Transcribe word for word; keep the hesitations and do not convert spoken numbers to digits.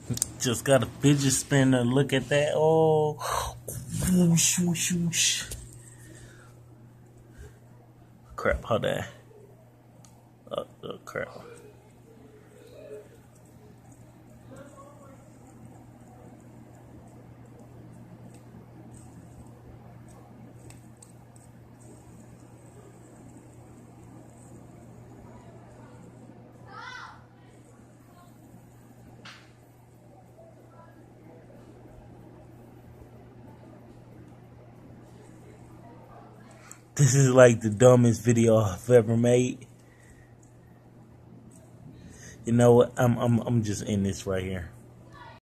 Just got a fidget spinner. Look at that. Oh, whoosh, whoosh, whoosh. Crap, hold on. Oh, oh crap. This is like the dumbest video I've ever made. You know what? I'm I'm I'm just in this right here.